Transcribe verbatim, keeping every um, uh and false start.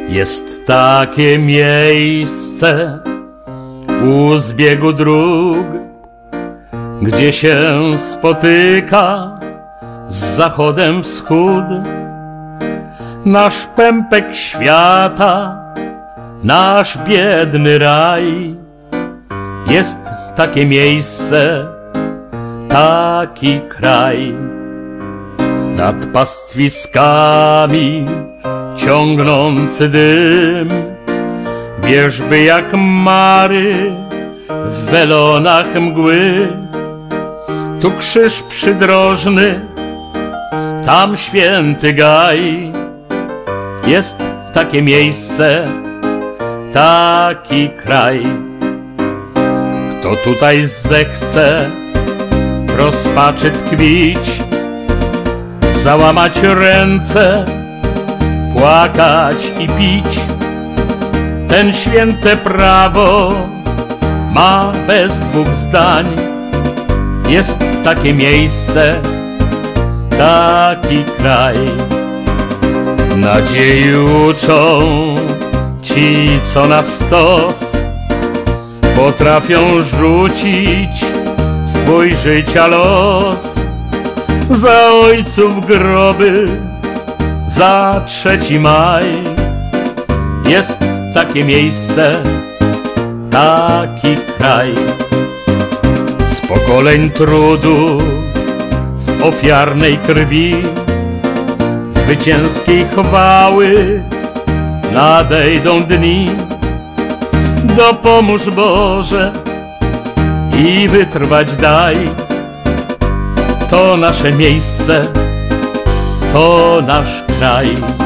Jest takie miejsce u zbiegu dróg, gdzie się spotyka z zachodem wschód. Nasz pępek świata, nasz biedny raj. Jest takie miejsce, taki kraj. Nad pastwiskami ciągnący dym, wierzby jak mary w welonach mgły. Tu krzyż przydrożny, tam święty gaj. Jest takie miejsce, taki kraj. Kto tutaj zechce rozpaczy tkwić, załamać ręce, płakać i pić, ten święte prawo ma bez dwóch zdań. Jest takie miejsce, taki kraj. Nadziei uczą ci, co na stos potrafią rzucić swój życia los. Za ojców groby, za trzeci maj. Jest takie miejsce, taki kraj. Z pokoleń trudu, z ofiarnej krwi, zwycięskiej chwały nadejdą dni. Dopomóż Boże i wytrwać daj. To nasze miejsce, to nasz kraj.